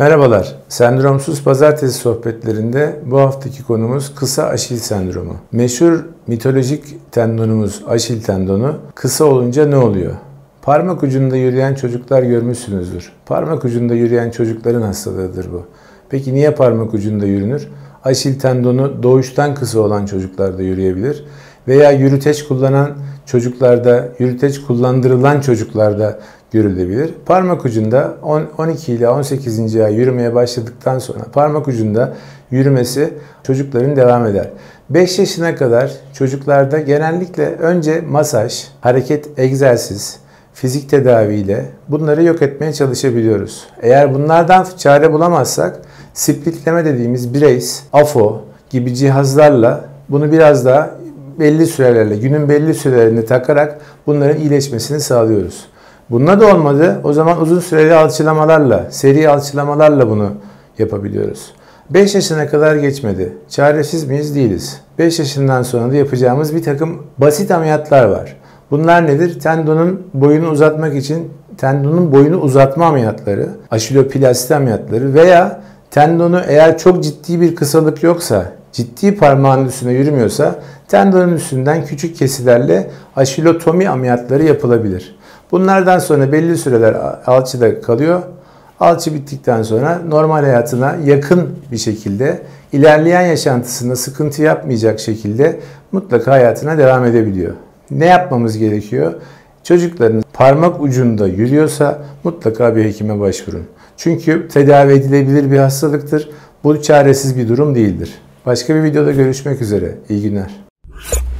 Merhabalar, Sendromsuz Pazartesi sohbetlerinde bu haftaki konumuz kısa Aşil sendromu. Meşhur mitolojik tendonumuz Aşil tendonu kısa olunca ne oluyor? Parmak ucunda yürüyen çocuklar görmüşsünüzdür. Parmak ucunda yürüyen çocukların hastalığıdır bu. Peki niye parmak ucunda yürünür? Aşil tendonu doğuştan kısa olan çocuklarda yürüyebilir veya yürüteç kullanan çocuklarda, yürüteç kullandırılan çocuklarda görülebilir. Parmak ucunda 12 ile 18. ay yürümeye başladıktan sonra parmak ucunda yürümesi çocukların devam eder. 5 yaşına kadar çocuklarda genellikle önce masaj, hareket, egzersiz, fizik tedaviyle bunları yok etmeye çalışabiliyoruz. Eğer bunlardan çare bulamazsak splitleme dediğimiz brace, AFO gibi cihazlarla bunu biraz daha belli sürelerle, günün belli sürelerinde takarak bunların iyileşmesini sağlıyoruz. Bununla da olmadı. O zaman uzun süreli alçılamalarla, seri alçılamalarla bunu yapabiliyoruz. 5 yaşına kadar geçmedi. Çaresiz miyiz? Değiliz. 5 yaşından sonra da yapacağımız bir takım basit ameliyatlar var. Bunlar nedir? Tendonun boyunu uzatmak için tendonun boyunu uzatma ameliyatları, aşiloplasti ameliyatları veya tendonu eğer çok ciddi bir kısalık yoksa, ciddi parmağın üstüne yürümüyorsa tendonun üstünden küçük kesilerle aşilotomi ameliyatları yapılabilir. Bunlardan sonra belli süreler alçıda kalıyor. Alçı bittikten sonra normal hayatına yakın bir şekilde, ilerleyen yaşantısında sıkıntı yapmayacak şekilde mutlaka hayatına devam edebiliyor. Ne yapmamız gerekiyor? Çocuklarınız parmak ucunda yürüyorsa mutlaka bir hekime başvurun. Çünkü tedavi edilebilir bir hastalıktır. Bu çaresiz bir durum değildir. Başka bir videoda görüşmek üzere. İyi günler.